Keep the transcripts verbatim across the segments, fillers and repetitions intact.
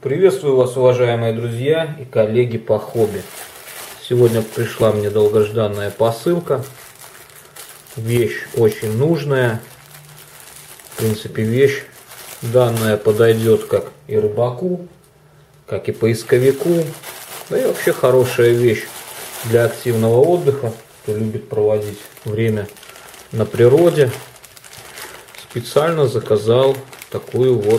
Приветствую вас, уважаемые друзья и коллеги по хобби. Сегодня пришла мне долгожданная посылка. Вещь очень нужная. В принципе, вещь данная подойдет как и рыбаку, как и поисковику. Да и вообще хорошая вещь для активного отдыха, кто любит проводить время на природе. Специально заказал такую вот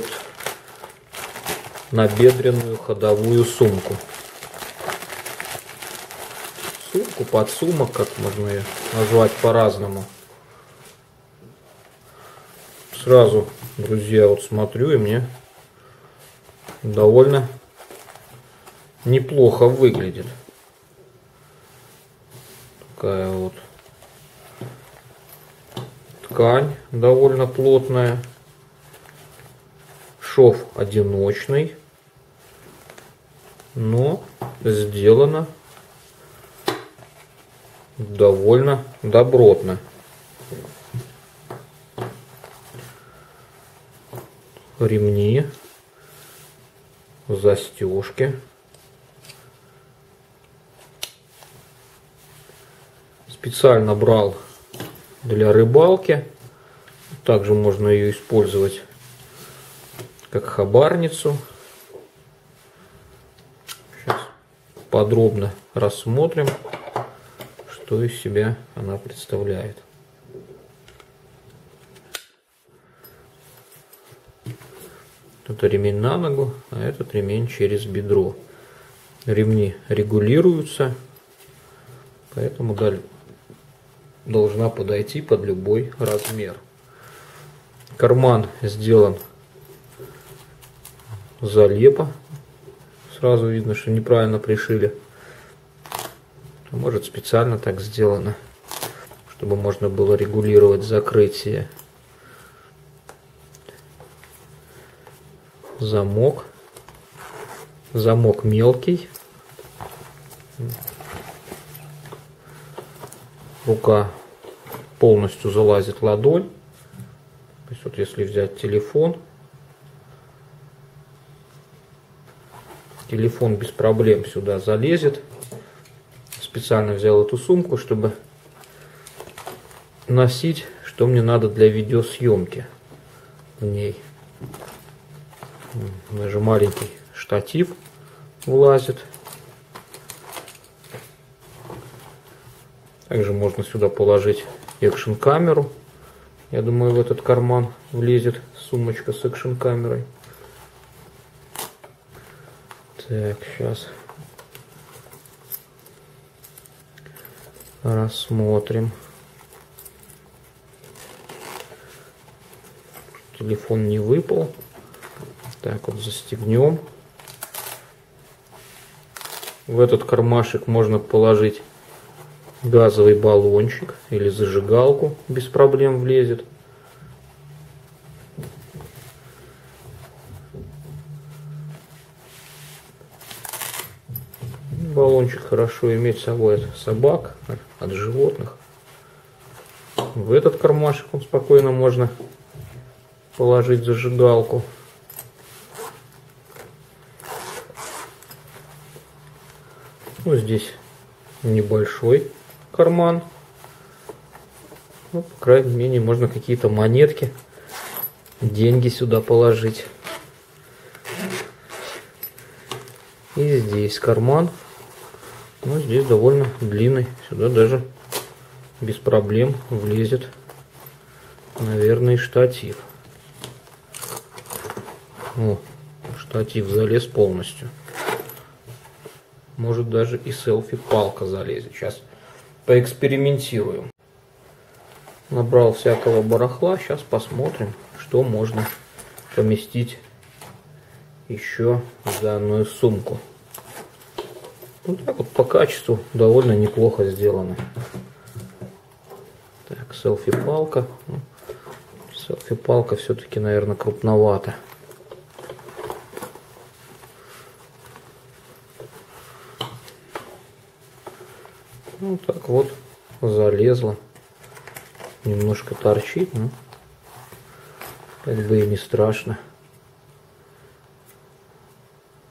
набедренную ходовую сумку. Сумку, подсумок, как можно ее назвать по-разному. Сразу, друзья, вот смотрю, и мне довольно неплохо выглядит. Такая вот ткань довольно плотная. Шов одиночный, но сделано довольно добротно. Ремни, застежки. Специально брал для рыбалки. Также можно ее использовать как хабарницу. Сейчас подробно рассмотрим, что из себя она представляет. Это ремень на ногу, а этот ремень через бедро. Ремни регулируются, поэтому должна подойти под любой размер. Карман сделан залепа. Сразу видно, что неправильно пришили. Может, специально так сделано, чтобы можно было регулировать закрытие. Замок. Замок мелкий. Рука полностью залазит в ладонь. То есть вот если взять телефон, телефон без проблем сюда залезет. Специально взял эту сумку, чтобы носить, что мне надо для видеосъемки в ней. Даже маленький штатив влазит. Также можно сюда положить экшн-камеру. Я думаю, в этот карман влезет сумочка с экшн-камерой. Так, сейчас рассмотрим. Телефон не выпал. Так вот застегнем. В этот кармашек можно положить газовый баллончик или зажигалку, без проблем влезет. Баллончик хорошо иметь с собой от собак, от животных. В этот кармашек он спокойно можно положить зажигалку. Ну, здесь небольшой карман. Ну, по крайней мере, можно какие-то монетки, деньги сюда положить. И здесь карман. Ну, здесь довольно длинный. Сюда даже без проблем влезет, наверное, штатив. О, штатив залез полностью. Может, даже и селфи-палка залезет. Сейчас поэкспериментируем. Набрал всякого барахла. Сейчас посмотрим, что можно поместить еще в данную сумку. Вот так вот по качеству довольно неплохо сделано. Так, селфи-палка. Селфи-палка все-таки, наверное, крупновато. Ну так вот залезла. Немножко торчит, но как бы и не страшно.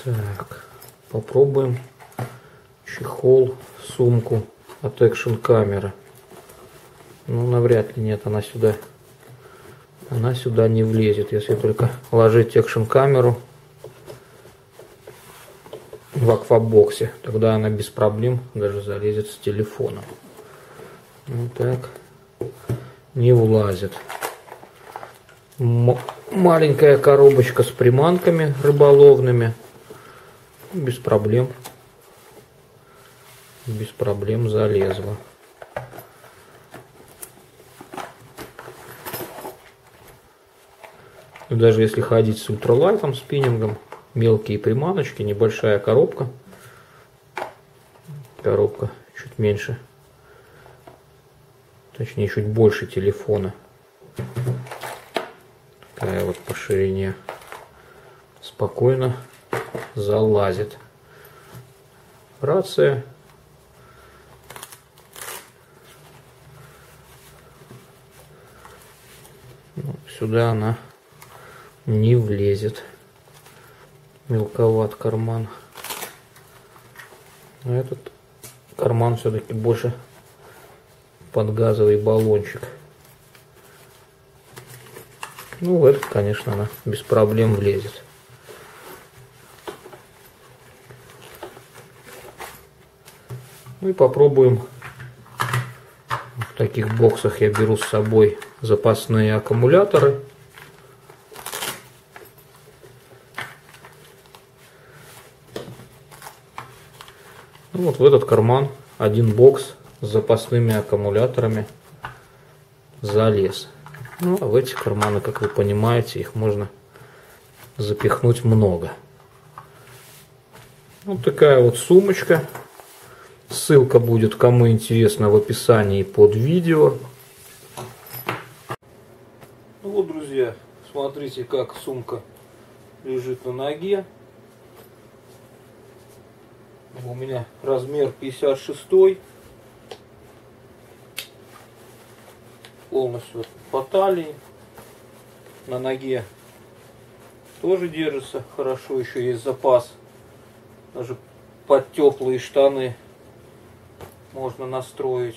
Так, попробуем чехол, сумку от экшн камеры. Ну, навряд ли, нет, она сюда, она сюда не влезет, если только ложить экшн камеру в аквабоксе, тогда она без проблем даже залезет с телефоном. Вот так, не влазит. М- маленькая коробочка с приманками рыболовными, без проблем, без проблем залезла. И даже если ходить с ультралайтом, спиннингом, мелкие приманочки, небольшая коробка, коробка чуть меньше, точнее чуть больше телефона, такая вот по ширине, спокойно залазит. Рация. Ну, сюда она не влезет. Мелковат карман. А этот карман все-таки больше под газовый баллончик. Ну, в этот, конечно, она без проблем влезет. Ну и попробуем. В таких боксах я беру с собой запасные аккумуляторы. Ну, вот в этот карман один бокс с запасными аккумуляторами залез. Ну, а в эти карманы, как вы понимаете, их можно запихнуть много. Вот такая вот сумочка. Ссылка будет, кому интересно, в описании под видео. Ну вот, друзья, смотрите, как сумка лежит на ноге. У меня размер пятьдесят шесть, полностью по талии, на ноге тоже держится хорошо, еще есть запас, даже под теплые штаны можно настроить.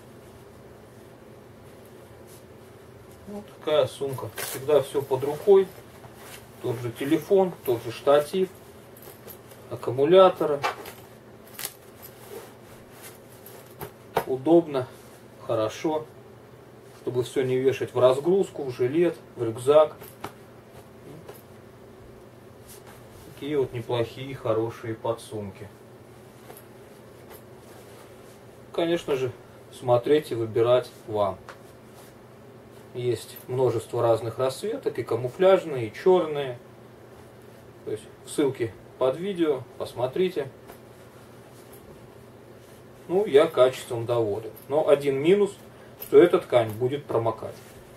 Вот такая сумка, всегда все под рукой, тот же телефон, тот же штатив, аккумуляторы. Удобно, хорошо, чтобы все не вешать в разгрузку, в жилет, в рюкзак. Такие вот неплохие, хорошие подсумки. Конечно же, смотреть и выбирать вам. Есть множество разных расцветок, и камуфляжные, и черные. То есть ссылки под видео, посмотрите. Ну, я качеством доволен. Но один минус, что эта ткань будет промокать.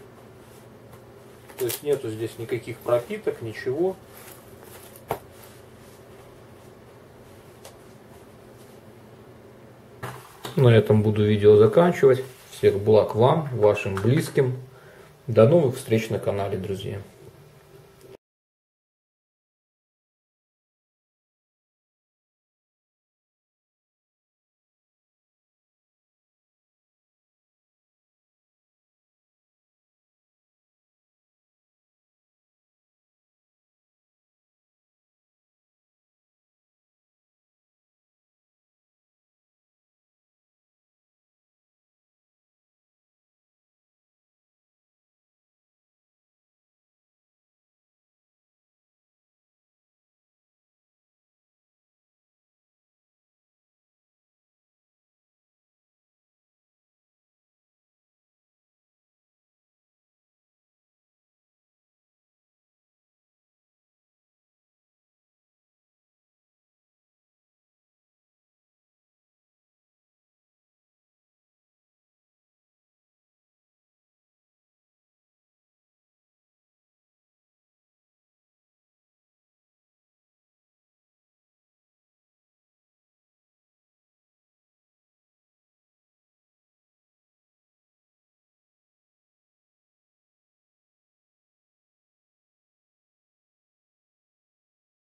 То есть нету здесь никаких пропиток, ничего. На этом буду видео заканчивать. Всех благ вам, вашим близким. До новых встреч на канале, друзья.